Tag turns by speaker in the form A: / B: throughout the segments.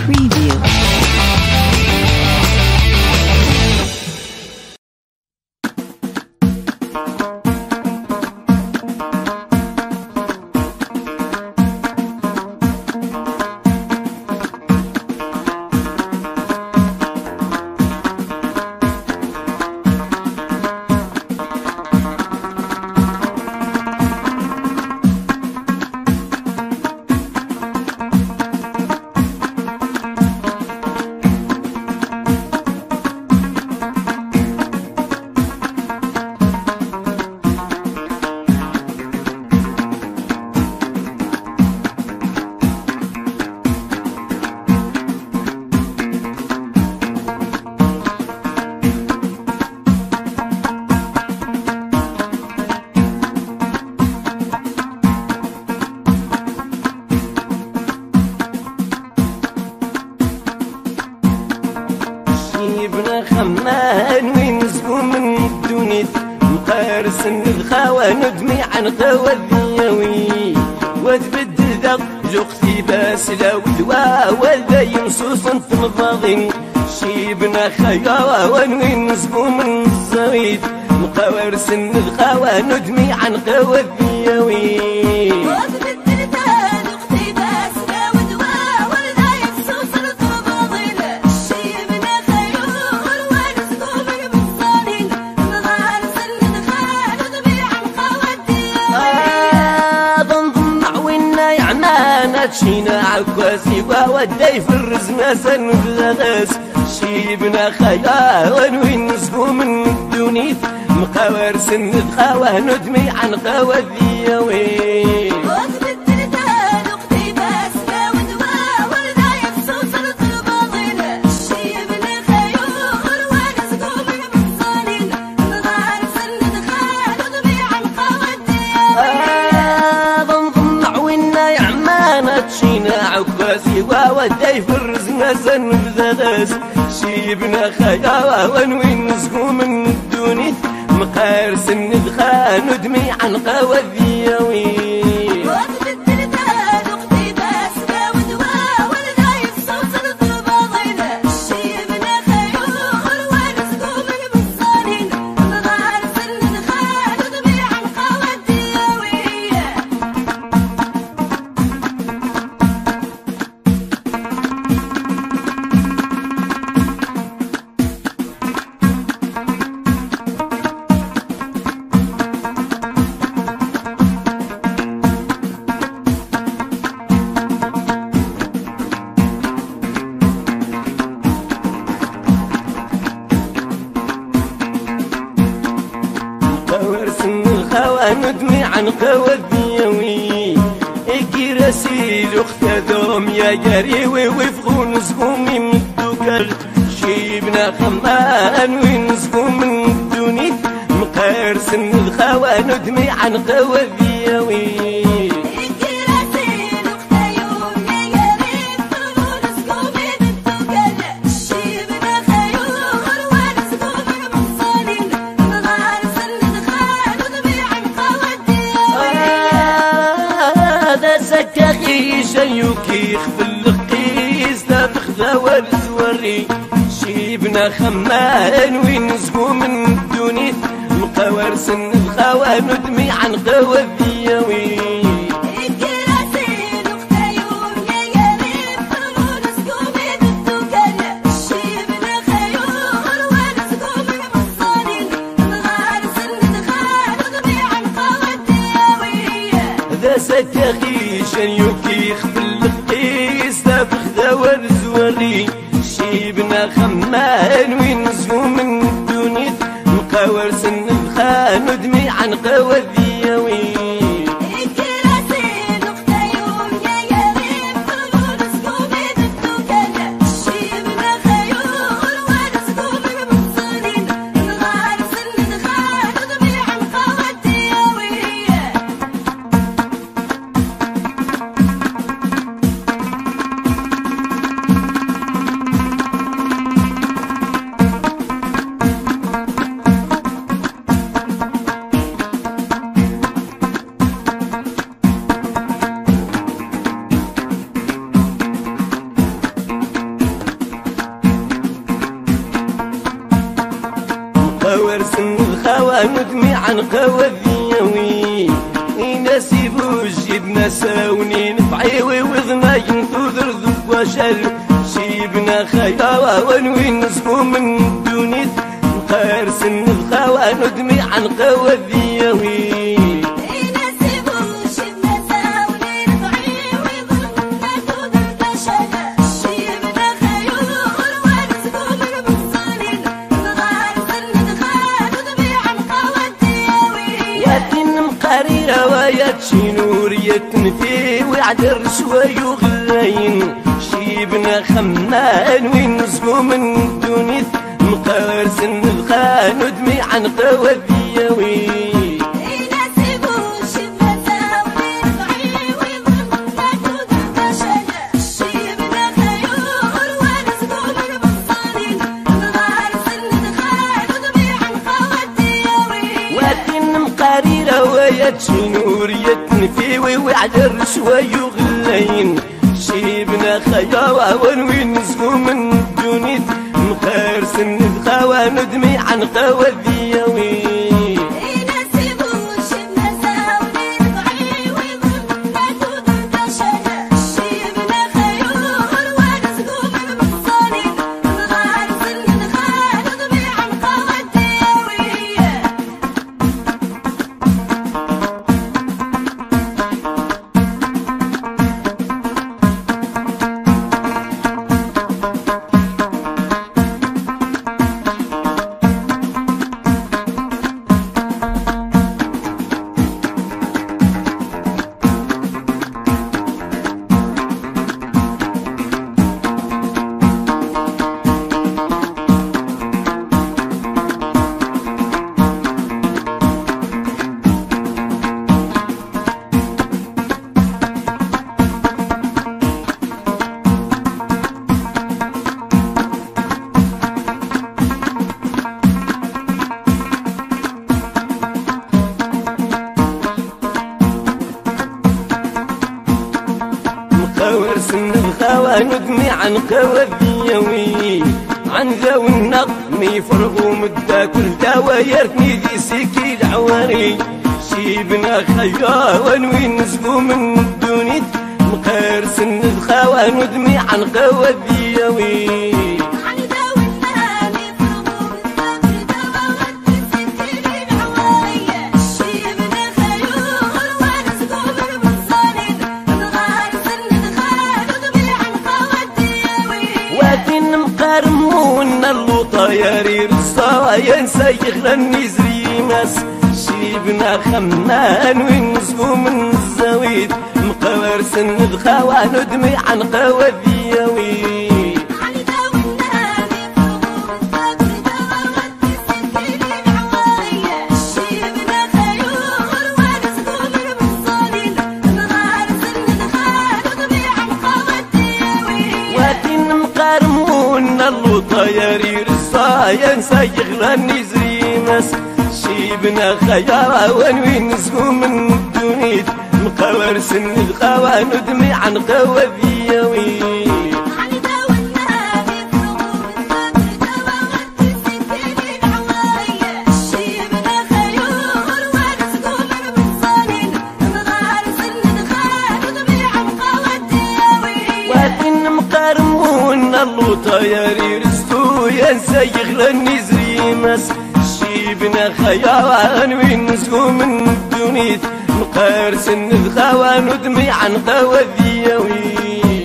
A: Preview.
B: خمان وينزقو من الدنيا مقارس الخاوة ندمي عن قوى الدنيوي وتبدل ذاق جو اقتباس لا ودوا والدا ينصوص انت مضاغين شيبنا خياوة وينزقو من الزويد مقارس الخاوة ندمي عن قوى الدنيوي شينا عكواسي وودي في الرزمة سنفلغس شيبنا خياوان وينزقو من الدنيا مقاور سن الخاوة ندمي عن قوى الديوي عكاسي وودي في الرزمة سنفلغس شيبنا خياوة وينزقو من الدنيا مقار سن الخا ندمي عن قوى الديوي ندمي عن قوى الدنيوي اكي رسيل اختدوم يا جريوي وفقو نزقو من الدكر شيبنا خمان وينزقو من الدنيا مقار سن الخوى ندمي عن قوى الدنيوي شيوكي يخفل القيس لا تخذا والزوري شيبنا خمان وينزقو من الدنيا مقاور سن الخاوة ندمي عن قوى الديوي شيوكي يخفل القيس لا تخذا والزوري شيبنا خمان وينزقو من الدنيا مقاور سن الخا ندمي عن قوى الديوي الخوان جميعا قوذيوي يناسبو جيبنا ساوني نفعي ووضنا ينثوذر ذوب وشل شيبنا خيا ونوين نسكو من الدنيا مقارسن الخوان جميعا قوذيوي روايات شنور يتنفي ويعدر شوي وغلاين شيبنا خمان وين نسقو من الدنيا مقارسن الخان ودمي عن قوذيوي روايات شنور يتنفي ويعدر شوي وغلاين شيبنا خيا ونوين نسقو من الدنيا مقارسن الخوان ندمي عن قوذيوي ورسن الخوان ودمي عن قوذيوي عن ذوي النقم يفرغوا مدة كل دوايرتني ذي سيكي العواري شيبنا خيا ونوين نسقو من الدنيا مقارسن الخوان ودمي عن قوذيوي مقارمون اللوطا ياري رصايا نسيخ لني زريماس شيبنا خمان وين نسقو من الزويد مقارسن الخوان ودمي عن قوذيوي اللوطا ياري رصايا نسيخ لني زريماس شيبنا خيا ونوين نسقو من الدنيا مقارسن الخوان ودمي عن قوذيوي اللوطا ياري رزقو ينسيخ لني زريماس شيبنا خيا وين نسقو من الدنيا مقارسن الخوان ودمي عن قوذيوي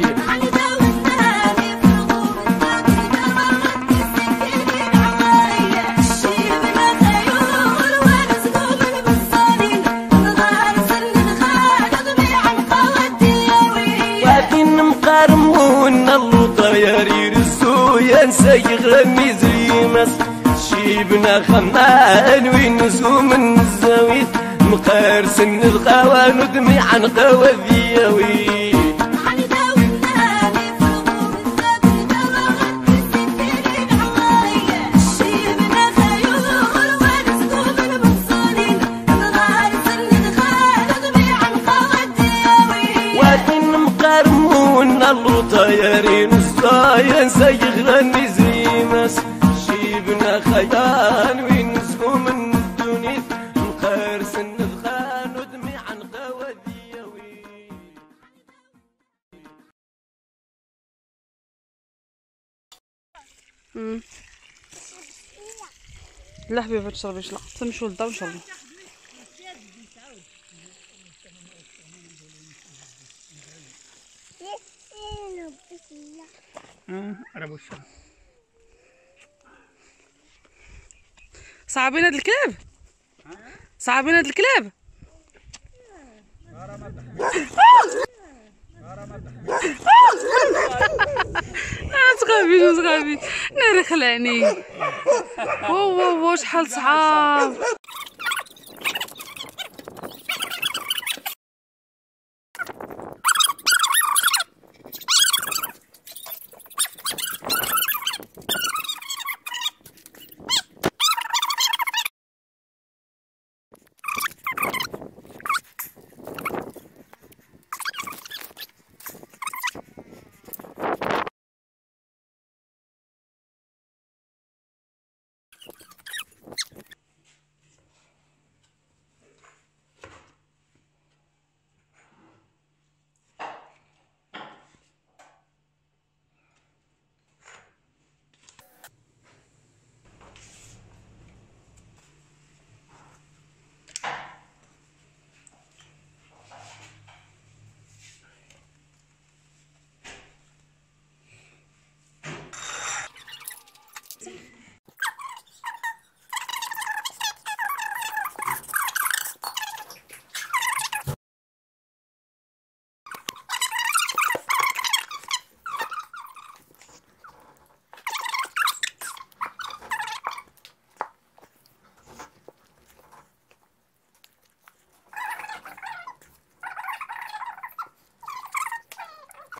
B: مقارمون اللوطا ياري رزقو ينسيخ لني زريماس شيبنا خمان وين نسقو من الزويد مقارسن الخوان ودمي عن قوذيوي اللوطا ياري رصايا نسيخ لني زريماس شيبنا خيان وين نسقو من الدنيا
A: لا حبيبي ما تشربيش، لا تمشيو للدار ونشربوا. صعبين هاد الكلاب، صعبين هاد الكلاب. تخافيش تخافي، ناري خلعني. واو شحال صعاب.